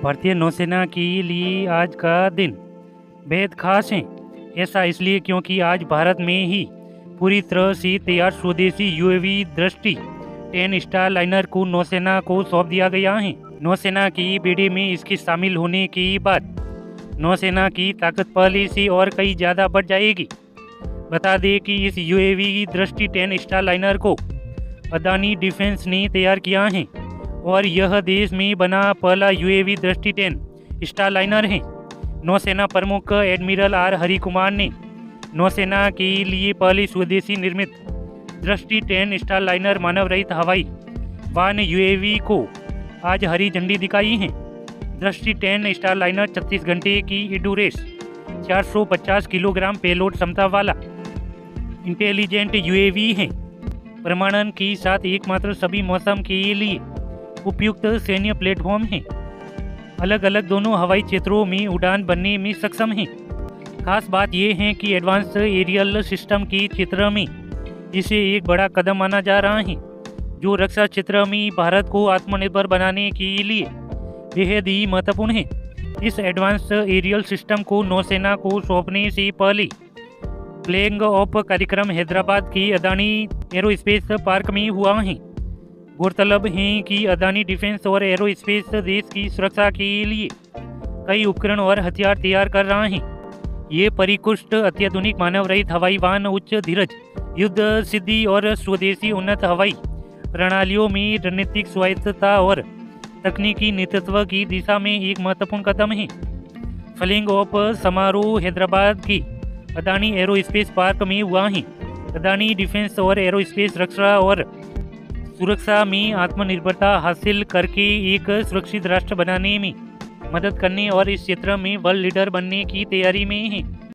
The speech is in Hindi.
भारतीय नौसेना के लिए आज का दिन बेहद खास है। ऐसा इसलिए क्योंकि आज भारत में ही पूरी तरह से तैयार स्वदेशी यूएवी दृष्टि 10 स्टार लाइनर को नौसेना को सौंप दिया गया है। नौसेना की बेड़े में इसके शामिल होने के बाद नौसेना की ताकत पहले से और कई ज़्यादा बढ़ जाएगी। बता दें कि इस यूएवी दृष्टि 10 स्टार लाइनर को अदानी डिफेंस ने तैयार किया है और यह देश में बना पहला यूएवी दृष्टि 10 स्टार लाइनर है। नौसेना प्रमुख एडमिरल आर हरिकुमार ने नौसेना के लिए पहले स्वदेशी निर्मित दृष्टि 10 स्टार लाइनर मानव रहित हवाई वाहन यूएवी को आज हरी झंडी दिखाई है। दृष्टि 10 स्टार लाइनर 36 घंटे की एडुरेस 450 किलोग्राम पेलोड क्षमता वाला इंटेलिजेंट यूएवी है। प्रमाणन के साथ एकमात्र सभी मौसम के लिए उपयुक्त सैन्य प्लेटफॉर्म है। अलग अलग दोनों हवाई क्षेत्रों में उड़ान भरने में सक्षम है। खास बात यह है कि एडवांस एरियल सिस्टम के क्षेत्र में इसे एक बड़ा कदम माना जा रहा है, जो रक्षा क्षेत्र में भारत को आत्मनिर्भर बनाने के लिए बेहद ही महत्वपूर्ण है। इस एडवांस एरियल सिस्टम को नौसेना को सौंपने से पहले फ्लैग ऑफ कार्यक्रम हैदराबाद के अदानी एरोस्पेस पार्क में हुआ है। गौरतलब है कि अदानी डिफेंस और एरोस्पेस देश की सुरक्षा के लिए कई उपकरण और हथियार तैयार कर रहा है। ये परिष्कृत अत्याधुनिक मानव रहित हवाई वाहन उच्च धीरज, युद्ध सिद्धि और स्वदेशी उन्नत हवाई प्रणालियों में रणनीतिक स्वायत्तता और तकनीकी नेतृत्व की दिशा में एक महत्वपूर्ण कदम है। फ्लैग ऑफ समारोह हैदराबाद के अदानी एरोस्पेस पार्क में हुआ है। अदानी डिफेंस और एरोस्पेस रक्षा और सुरक्षा में आत्मनिर्भरता हासिल करके एक सुरक्षित राष्ट्र बनाने में मदद करने और इस क्षेत्र में वर्ल्ड लीडर बनने की तैयारी में है।